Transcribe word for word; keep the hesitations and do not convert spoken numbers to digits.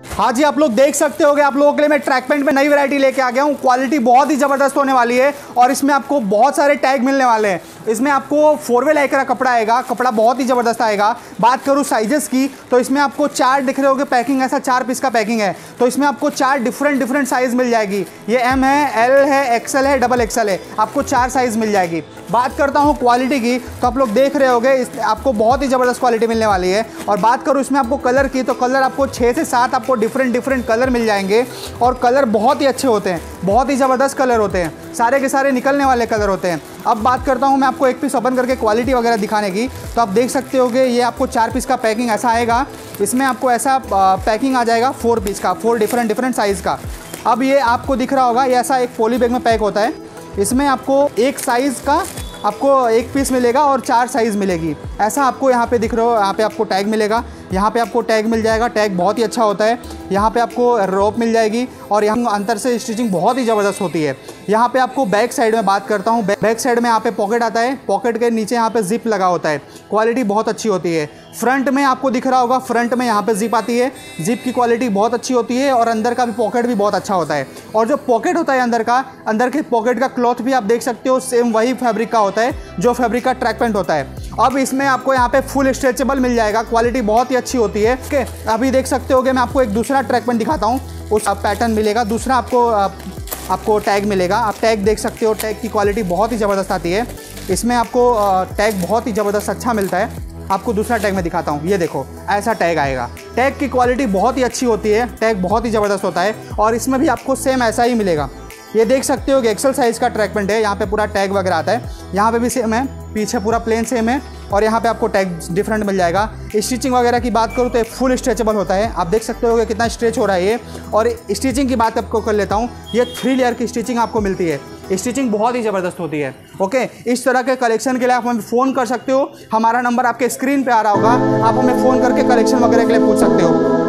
हाँ जी, आप लोग देख सकते होगे, आप लोगों के लिए मैं ट्रैक पैंट में नई वैरायटी लेके आ गया हूँ। क्वालिटी बहुत ही ज़बरदस्त होने वाली है और इसमें आपको बहुत सारे टैग मिलने वाले हैं। इसमें आपको फोर वे लाइक का कपड़ा आएगा, कपड़ा बहुत ही ज़बरदस्त आएगा। बात करूँ साइजेस की तो इसमें आपको चार दिख रहे होगे पैकिंग, ऐसा चार पीस का पैकिंग है। तो इसमें आपको चार डिफरेंट डिफरेंट साइज़ मिल जाएगी। ये एम है, एल है, एक्सएल है, डबल एक्सएल है, आपको चार साइज़ मिल जाएगी। बात करता हूँ क्वालिटी की तो आप लोग देख रहे होगे इस आपको बहुत ही ज़बरदस्त क्वालिटी मिलने वाली है। और बात करूँ इसमें आपको कलर की तो कलर आपको छः से सात आपको डिफरेंट डिफरेंट कलर मिल जाएंगे और कलर बहुत ही अच्छे होते हैं, बहुत ही ज़बरदस्त कलर होते हैं, सारे के सारे निकलने वाले कलर होते हैं। अब बात करता हूँ मैं आपको एक पीस ओपन करके क्वालिटी वगैरह दिखाने की, तो आप देख सकते होगे ये आपको चार पीस का पैकिंग ऐसा आएगा। इसमें आपको ऐसा पैकिंग आ जाएगा फोर पीस का, फोर डिफरेंट डिफरेंट साइज़ का। अब ये आपको दिख रहा होगा ये ऐसा एक पॉली बैग में पैक होता है। इसमें आपको एक साइज़ का आपको एक पीस मिलेगा और चार साइज़ मिलेगी। ऐसा आपको यहाँ पे दिख रहा हो, यहाँ पे आपको टैग मिलेगा, यहाँ पे आपको टैग मिल जाएगा। टैग बहुत ही अच्छा होता है। यहाँ पे आपको रोप मिल जाएगी और यहाँ अंदर से स्टिचिंग बहुत ही ज़बरदस्त होती है। यहाँ पे आपको बैक साइड में बात करता हूँ, बैक साइड में यहाँ पे पॉकेट आता है, पॉकेट के नीचे यहाँ पे जिप लगा होता है। क्वालिटी बहुत अच्छी होती है। फ्रंट में आपको दिख रहा होगा, फ्रंट में यहाँ पे जिप आती है, जिप की क्वालिटी बहुत अच्छी होती है और अंदर का भी पॉकेट भी बहुत अच्छा होता है। और जो पॉकेट होता है अंदर का, अंदर के पॉकेट का क्लॉथ भी आप देख सकते हो सेम वही फैब्रिक का होता है जो फैब्रिक का ट्रैक पैंट होता है। अब इसमें आपको यहाँ पे फुल स्ट्रेचेबल मिल जाएगा, क्वालिटी बहुत ही अच्छी होती है। ओके, अभी देख सकते होगे मैं आपको एक दूसरा ट्रैक पैंट दिखाता हूँ, उस पैटर्न मिलेगा, दूसरा आपको आपको टैग मिलेगा। आप टैग देख सकते हो, टैग की क्वालिटी बहुत ही ज़बरदस्त आती है। इसमें आपको टैग बहुत ही ज़बरदस्त अच्छा मिलता है। आपको दूसरा टैग मैं दिखाता हूँ, ये देखो ऐसा टैग आएगा। टैग की क्वालिटी बहुत ही अच्छी होती है, टैग बहुत ही ज़बरदस्त होता है और इसमें भी आपको सेम ऐसा ही मिलेगा। ये देख सकते हो कि एक्सेल साइज़ का ट्रैक पैंट है, यहाँ पे पूरा टैग वगैरह आता है। यहाँ पे भी सेम है, पीछे पूरा प्लेन सेम है और यहाँ पे आपको टैग डिफरेंट मिल जाएगा। स्टिचिंग वगैरह की बात करूँ तो ये फुल स्ट्रेचेबल होता है। आप देख सकते हो कि कितना स्ट्रेच हो रहा है ये। और स्टिचिंग की बात आपको कर लेता हूँ, ये थ्री लेयर की स्टिचिंग आपको मिलती है। स्टिचिंग बहुत ही ज़बरदस्त होती है। ओके, इस तरह के कलेक्शन के लिए आप हमें फ़ोन कर सकते हो। हमारा नंबर आपके स्क्रीन पे आ रहा होगा, आप हमें फ़ोन करके कलेक्शन वगैरह के लिए पूछ सकते हो।